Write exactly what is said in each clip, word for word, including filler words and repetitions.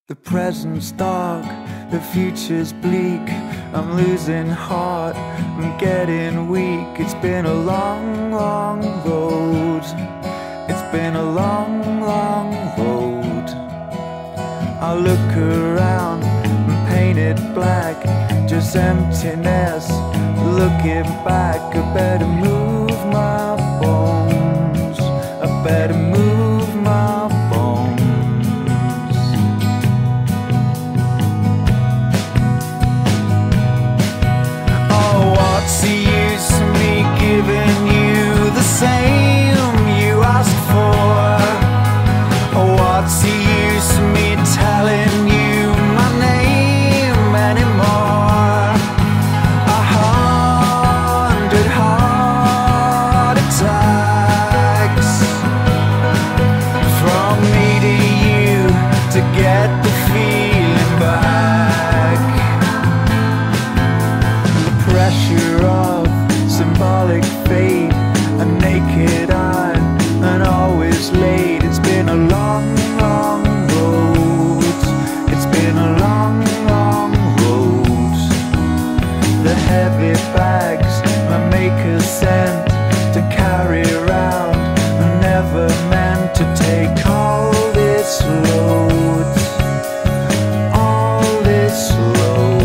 The present's dark, the future's bleak. I'm losing heart, I'm getting weak. It's been a long, long road. It's been a long, long road. I look around and paint it black, just emptiness. Looking back, I better move my bones. I better move my bones. What's the use of me giving you the same you asked for? What's the use of me telling you my name anymore? A hundred heart attacks from me to you to get the feeling back. Pressure of symbolic fate, a naked eye, and always late. It's been a long, long road. It's been a long, long road. The heavy bags my maker sent to carry around, I never meant to take all this load. All this load.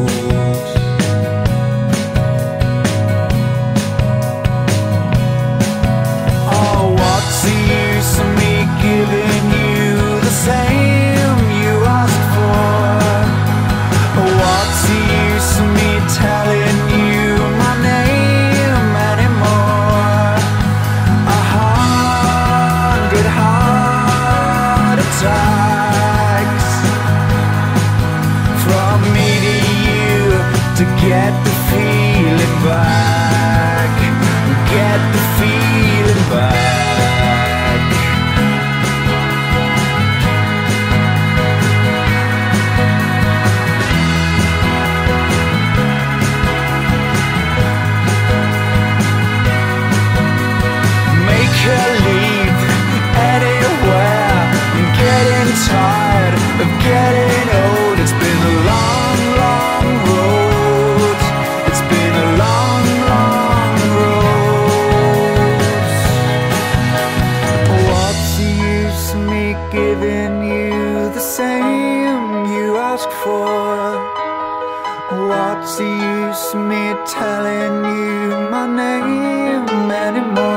Giving you the same you asked for. What's the use of me telling you my name anymore? A hundred heart attacks from me to you to get the feeling back. Get the feeling back. Tired of getting old. It's been a long, long road. It's been a long, long road. What's the use of me giving you the same you asked for? What's the use of me telling you my name anymore?